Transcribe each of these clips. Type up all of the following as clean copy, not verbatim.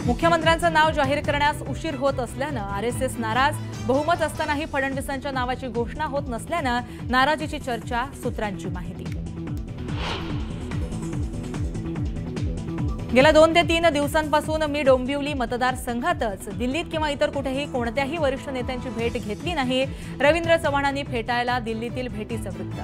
मुख्यमंत्र्यांचं नाव जाहीर करण्यास उशीर होत असल्यानं आरएसएस नाराज। बहुमत असतानाही फडणवीसांच्या नावाची घोषणा होत नसल्यानं नाराजीची चर्चा, सूत्रांची माहिती। गेल्या 2 ते 3 दिवसांपासून मी डोंबिवली मतदारसंघातच, दिल्लीत किंवा इतर कुठेही कोणत्याही वरिष्ठ नेत्यांची भेट घेतली नाही। रवींद्र चव्हाणांनी फेटाळला दिल्लीतील भेटीचं वृत्त।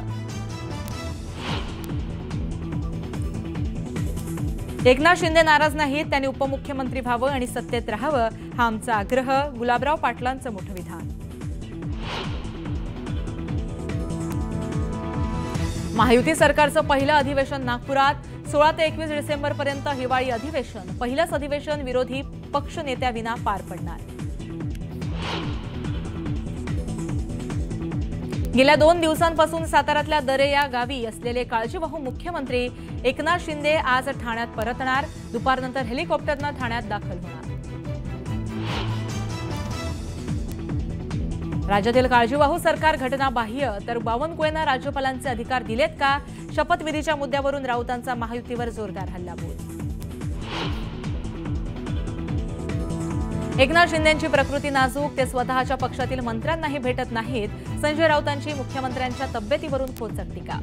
एकनाथ शिंदे नाराज नाहीत, त्यांनी उपमुख्यमंत्री व्हावं आणि सत्तेत राहावं हा आमचा आग्रह। गुलाबराव पाटलांचं मोठं विधान। महायुती सरकारचं पहिलं अधिवेशन नागपुरात। 16 ते 21 डिसेंबरपर्यंत हिवाळी अधिवेशन। पहिलंच अधिवेशन विरोधी पक्ष नेत्याविना पार पडणार। गेल्या 2 दिवसांपासून साताऱ्यातल्या दरे या गावी असलेले काळजीवाहू मुख्यमंत्री एकनाथ शिंदे आज ठाण्यात परतणार। दुपारनंतर हेलिकॉप्टरनं ठाण्यात दाखल होणार। राज्यातील काळजीवाहू सरकार घटनाबाह्य, तर बावनकुळेंना राज्यपालांचे अधिकार दिलेत का? शपथविधीच्या मुद्द्यावरून राऊतांचा महायुतीवर जोरदार हल्लाबोल। एकनाथ शिंदेंची प्रकृती नाजूक, ते स्वतःच्या पक्षातील मंत्र्यांनाही भेटत नाहीत। संजय राऊतांची मुख्यमंत्र्यांच्या तब्येतीवरून खोचक टीका।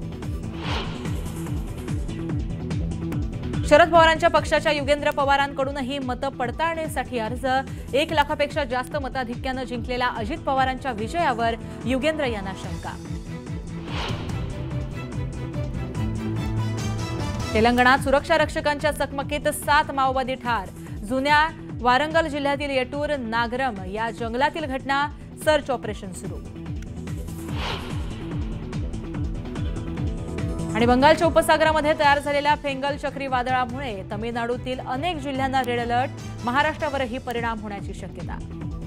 शरद पवारांच्या पक्षाच्या युगेंद्र पवारांकडूनही मतं पडताळणीसाठी अर्ज। 1 लाखापेक्षा जास्त मताधिक्यानं जिंकलेल्या अजित पवारांच्या विजयावर युगेंद्र यांना शंका। तेलंगणात सुरक्षा रक्षकांच्या चकमकीत 7 माओवादी ठार। जुन्या वारंगल जिल्ह्यातील येटूर नागरम या जंगलातील घटना, सर्च ऑपरेशन सुरू। आणि बंगालच्या उपसागरामध्ये तयार झालेल्या फेंगल चक्रीवादळामुळे तमिळनाडूतील अनेक जिल्ह्यांना रेड अलर्ट। महाराष्ट्रावरही परिणाम होण्याची शक्यता।